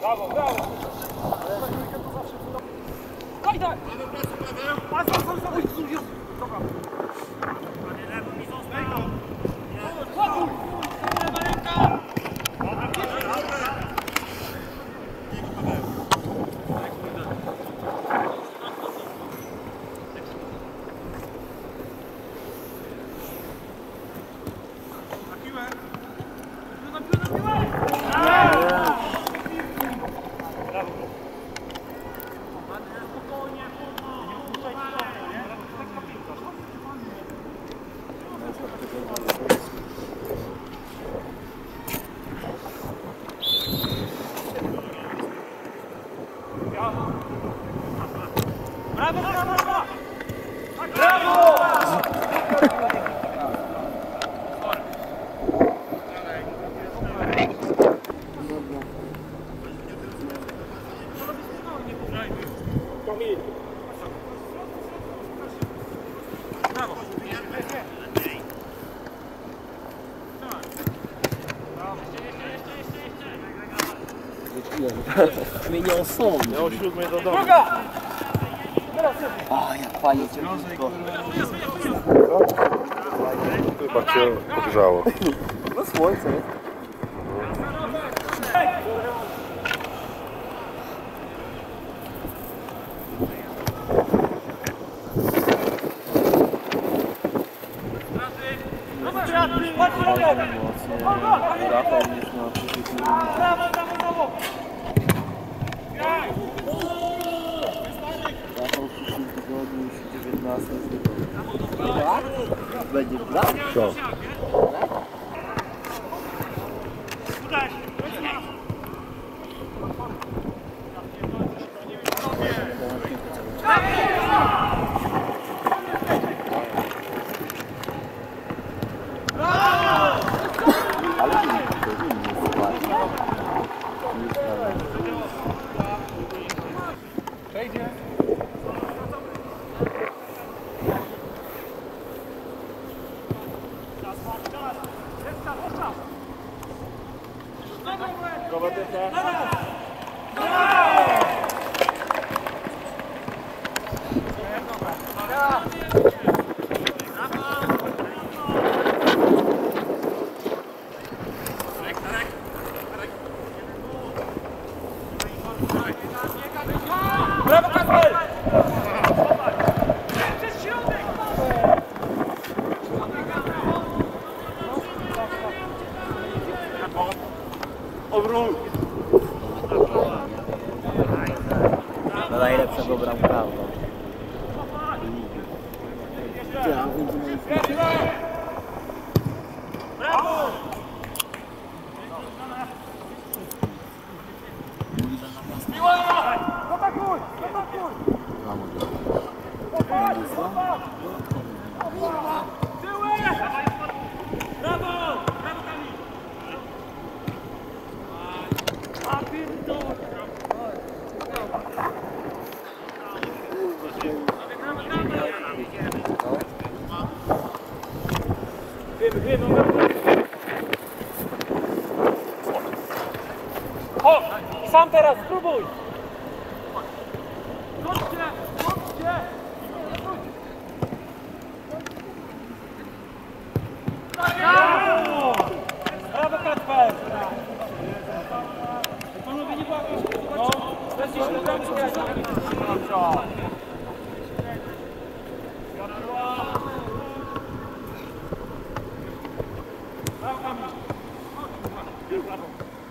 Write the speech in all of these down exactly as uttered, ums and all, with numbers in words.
Brawo, brawo! Daj, daj! Patrz, patrz, patrz, patrz! Dobra. Panie lewo mi został! Ładuj! Lewa ręka! Brawo, brawo, brawo! Brawo! Zmienią są. Ja o siódmej do domu. A, jak fajnie cię Chyba cię podgrzało. No słońce. Rafał już na przyszłych Brawo, brawo, brawo! Rafał w przyszłym tygodniu już dziewiętnastego jest gotowy. Tak? Będziesz grał? Co? Ale to nie to nie jest ładnie. Przejdzie. Brawo, Kasper! Przez środek! Obrót! Na najlepszego bramkarza. Brawo! Atakuj! Atakuj! Tyłem! Brawo! Brawo, Kamil! A pierdolę! Wiemy, wiemy, chodź! Sam teraz, spróbuj! Chodźcie! Chodźcie! Brawo! Brawo, Kacper! Panowie, nie błagam! No, weszliśmy w ramkę. Brawo, Kamil! Brawo!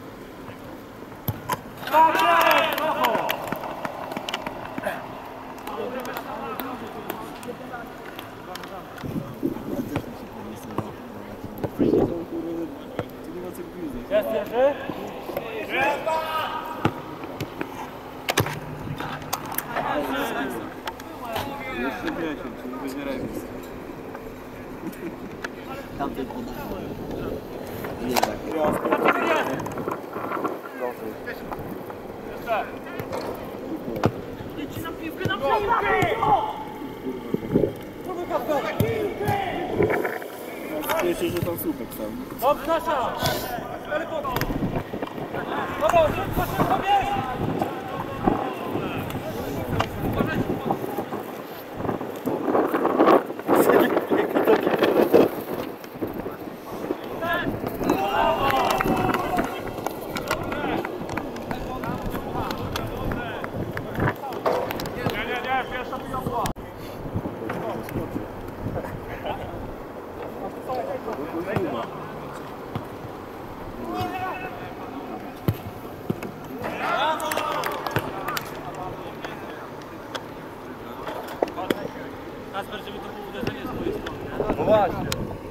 Tak jest! Brawo! Jest pierwszy? Jeszcze dziesięć, czyli będzie remis. Tamten podał. Nie tak. Jeszcze! Idź na piłkę, na piłkę! Cieszę, że tam słupek sam. Dobrze, Kasia! Dobra, szybko, szybko, bierz! właśnie.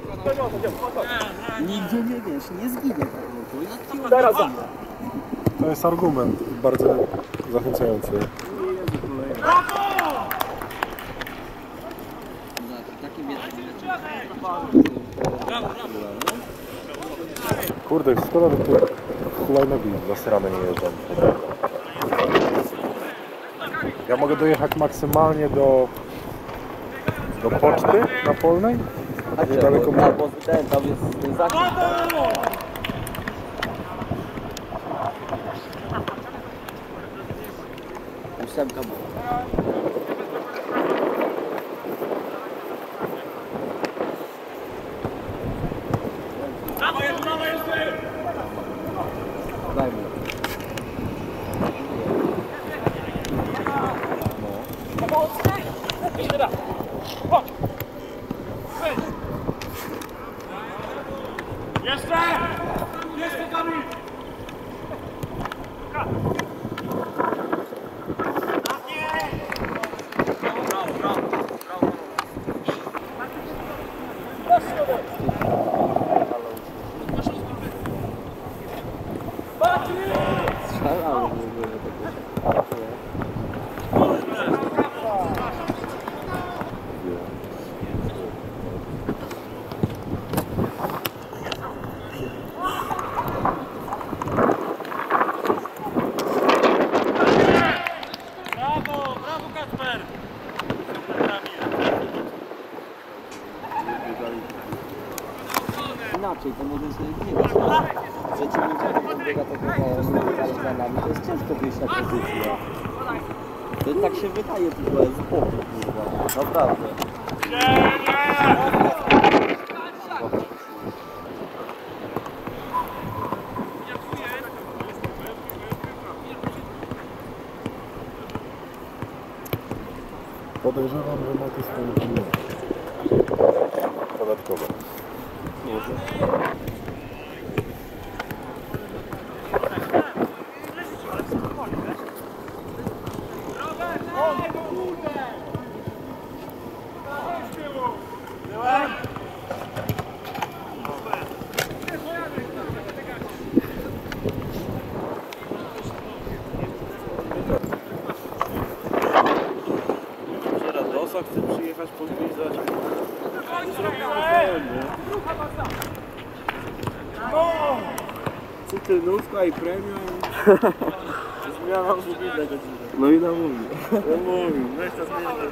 Nigdzie nie wiesz, nie zginie. Teraz za. To jest argument bardzo zachęcający. Taki wieczny. Kurde, szkoda, że tu hulajnogi zasrane nie jeżdżą. Ja mogę dojechać maksymalnie do, do poczty na Polnej. A Niedaleko bo, bo ten, tam jest ten zakręt. Ósemka była. Daj mu. Jeszcze raz. Chodź. Jeszcze! Jeszcze Kamil! Strzelałem w ogóle takie. Brawo, brawo Kacper! Inaczej, to może sobie nie wiesz. Przeciwnika, który biega tak na za nami, to jest ciężko wyjść na pozycję. To tak się wydaje, tylko jest spokój, kurwa. Naprawdę. Podejrzewam, że ma to swoje pieniądze. Podatkowe. Radosa chce przyjechać podpisać. Zrobimy ten, nie? Cytrynówka i premium. Zmiana mobilnego dzisiaj. No i namówi. Ja mówię, weź to zmienię.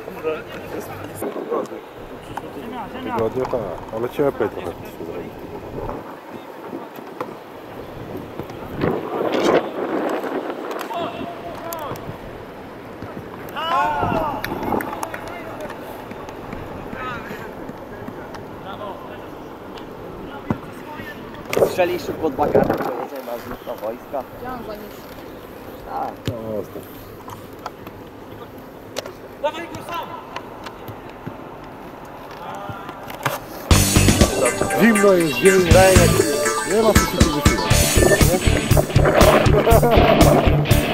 Tygodnie tak, ale cieplej trochę się zrobi. Strzelisz pod bakami, to jedzie na znów na wojska. Tak. No, jest tak. Dawaj go sam! Zimno jest, zimno. Nie ma co się tu wysilać.